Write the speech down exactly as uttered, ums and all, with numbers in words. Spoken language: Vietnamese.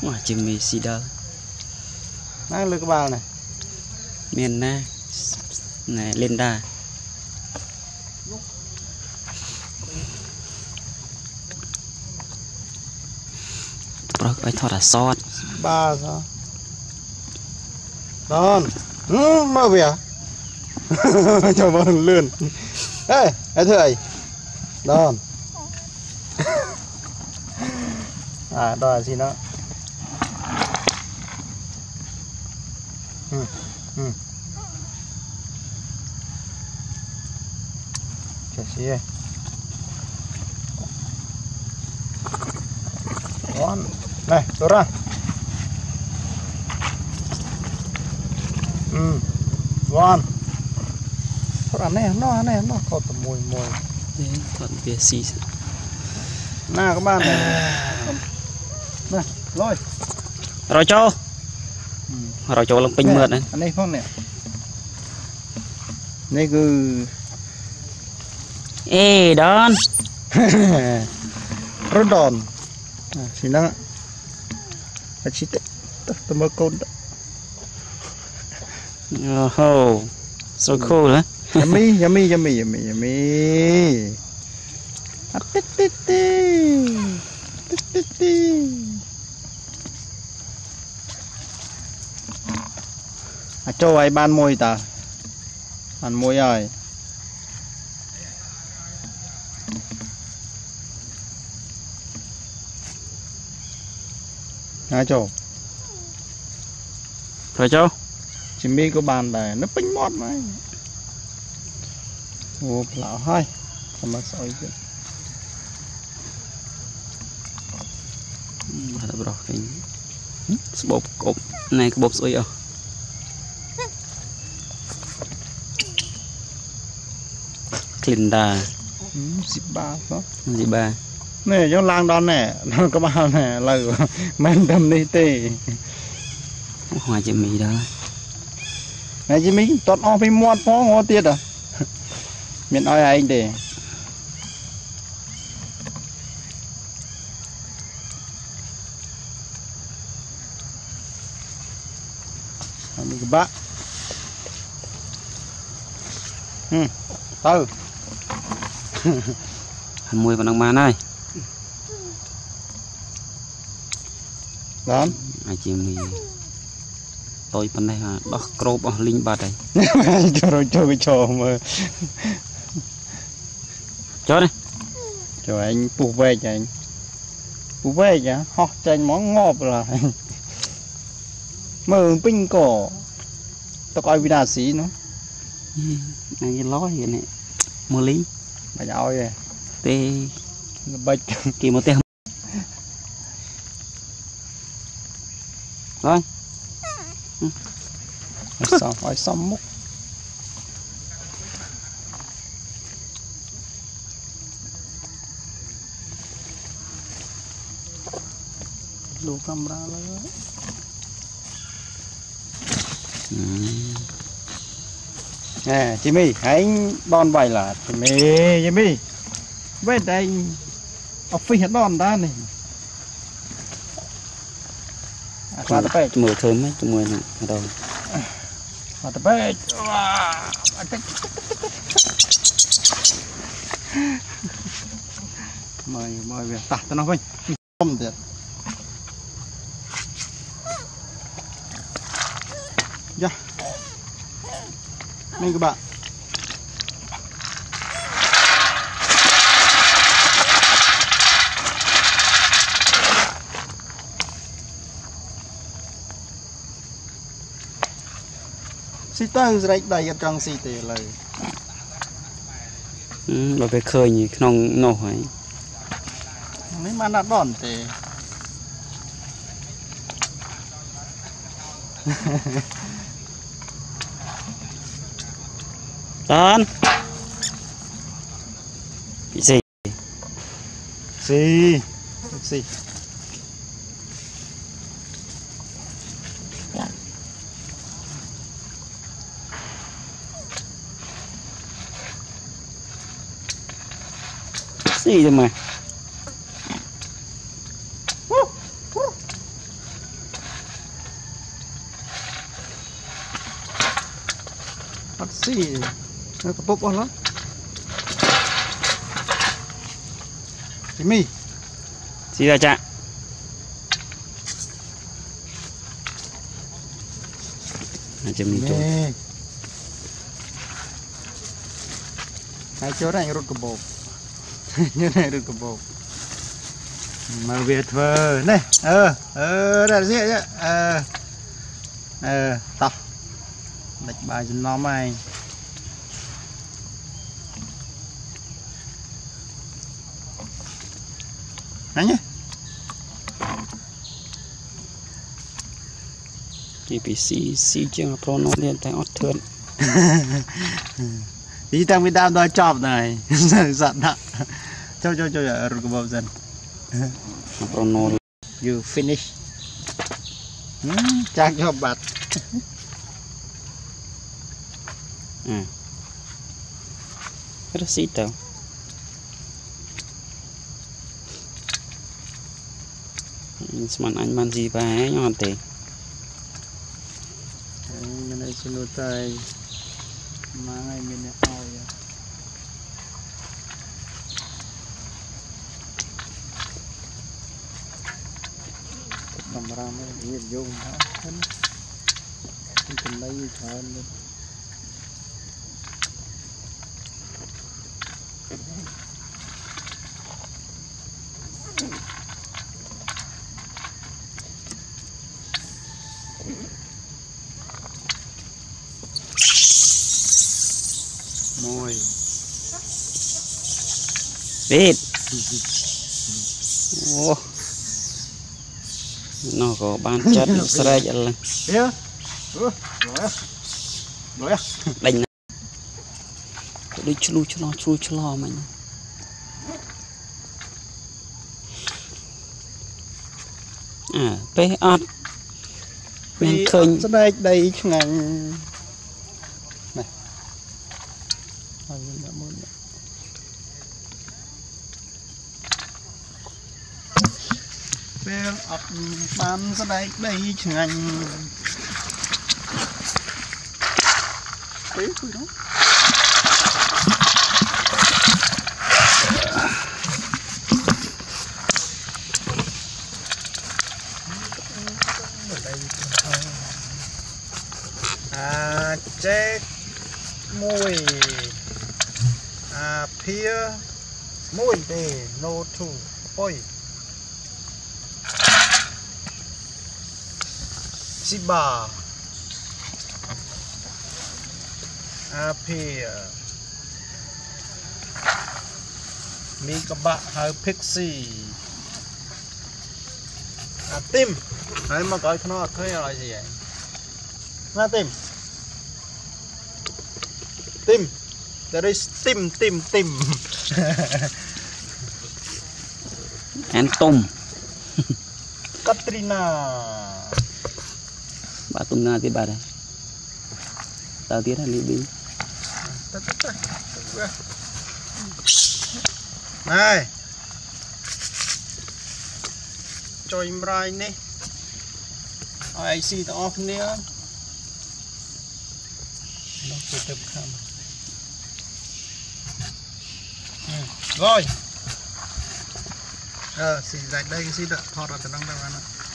Ngoài chừng mì xì đơ Nó lưới cái bao này miền na này lên đà bro ấy thọt là sót ba sao đòn ừ, mơ về cho mơ lươn ê ê thầy đòn à đòn gì nó ừ ừ chả xí đây ngon này số ra ừ ngon ăn này nó ăn này nó có tầm mùi mùi thuận về xì nè các bạn này nè rồi rồi cho ừ. Rồi cho lông pin mượt này anh đây phong nè đây cứ ê đón rất đòn à, xin lắng ạ à, chị tôi mới côn đó oh so cool hả yummy yummy yummy yummy yummy à, tít tít tít tít tít tít à, cho ai ban môi ta ban môi rồi à cho rồi cho chỉ mi có bàn này nó pin mót mà ô lão hai mà soi chứ ada bro cái bột cột này cái bột sôi à Linda dịp ba đó dịp ba này trong làng đó nè nó có bao nè là men đâm đi tê hoa chị mì đó này chị mì toàn o phải muôn phó ngó tiết à miền oi anh để đi các bạn ừ từ hành mùi vào nông man ơi đó ai chị mì tôi bên đây hả đó crop ở linh bát đây cho rồi cho cái trò mà cho đây cho anh phụ về cho anh phụ về cho ho cho anh món ngọt là mơ pin cổ tao coi video xí nó này cái ló gì này mưa lý bà ơi vậy tê bạch kì một tê rồi xong hỏi xong múc lù camera lên nè chị My anh đòn bài là chị My chị My về đây học phi hết đòn ra này qua tập bê mùi thơm ấy mùi này rồi qua tập bê mời mời về tạt cho nó vinh không được dạ nên các bạn xí tơ rạch đầy ở trong xí tề lời ừ rồi phải khơi nhỉ không nổ ấy mấy mà đã đòn tề đón gì xì xì gì thôi mà xì nó có bốc on lắm Jimmy xí ra chạจะมีตัว hai chỗ này rút cái bột như này rút cái bột mà Việt vờ này ờ ờ đây là gì vậy ờ ờ tao đặt bài cho nó mày nãy nhé chỉ bị xí xí chương pro nó liên tay ót thơn đi tăng việt nam đòi chọc này giận nặng cho cho cho rồi cái bầu dần pro nó you finish trang cho bạt à rất xí tao mình anh man gì vậy nhon tệ cái này xin lỗi tay mà ngày mình đã ao vậy camera mới hiện dùng hả thân thân lấy thân lên môi biết ô nó có ban chất sợi vậy là kia rồi rồi đánh đi chui chui lo chui chui lo mình à bé ớt mình khơi đây đây ngành này bé ớt bán ra đây đây ngành đấy thôi đó à chết mùi à phía mùi để nô thủ ôi si bà à phía mi các bạn hơi pixie à tim hãy mà coi nó thấy là gì vậy na tim tim there is tim tim tim ăn tôm Katrina bà tôm na thì bà đây tao tiếc là libin này cho im rai nè ai xì tao off nè nó sẽ tập khám rồi ờ xì dạch đây cái xì đợt thọt ra từ trong đâu anh ạ